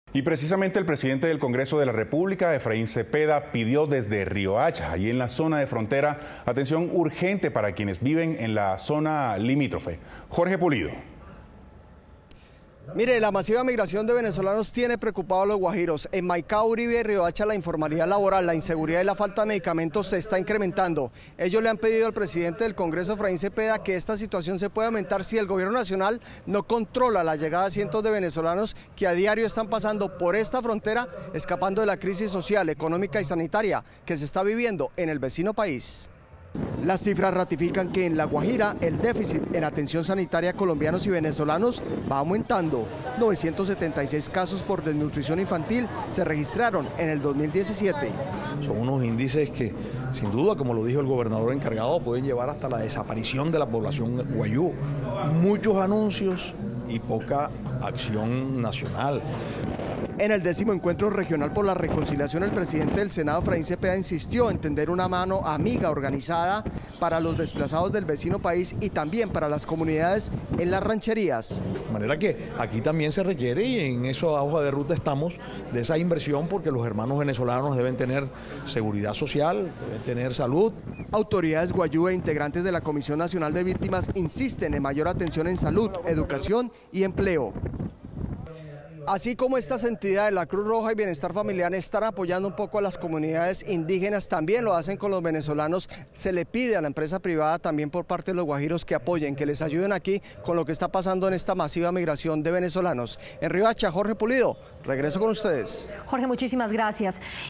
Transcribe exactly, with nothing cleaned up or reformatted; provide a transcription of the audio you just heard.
Y precisamente el presidente del Congreso de la República, Efraín Cepeda, pidió desde Riohacha, allí en la zona de frontera, atención urgente para quienes viven en la zona limítrofe. Jorge Pulido. Mire, la masiva migración de venezolanos tiene preocupados a los guajiros. En Maicao, Uribe y Riohacha la informalidad laboral, la inseguridad y la falta de medicamentos se está incrementando. Ellos le han pedido al presidente del Congreso, Efraín Cepeda, que esta situación se pueda aumentar si el gobierno nacional no controla la llegada de cientos de venezolanos que a diario están pasando por esta frontera, escapando de la crisis social, económica y sanitaria que se está viviendo en el vecino país. Las cifras ratifican que en La Guajira el déficit en atención sanitaria a colombianos y venezolanos va aumentando. novecientos setenta y seis casos por desnutrición infantil se registraron en el dos mil diecisiete. Son unos índices que, sin duda, como lo dijo el gobernador encargado, pueden llevar hasta la desaparición de la población guayú. Muchos anuncios y poca acción nacional. En el décimo encuentro regional por la reconciliación, el presidente del Senado, Efraín Cepeda, insistió en tender una mano amiga organizada para los desplazados del vecino país y también para las comunidades en las rancherías. De manera que aquí también se requiere, y en esa hoja de ruta estamos, de esa inversión, porque los hermanos venezolanos deben tener seguridad social, deben tener salud. Autoridades guayú e integrantes de la Comisión Nacional de Víctimas insisten en mayor atención en salud, educación y empleo. Así como estas entidades, la Cruz Roja y Bienestar Familiar, están apoyando un poco a las comunidades indígenas, también lo hacen con los venezolanos. Se le pide a la empresa privada también por parte de los guajiros que apoyen, que les ayuden aquí con lo que está pasando en esta masiva migración de venezolanos. En Riohacha, Jorge Pulido, regreso con ustedes. Jorge, muchísimas gracias.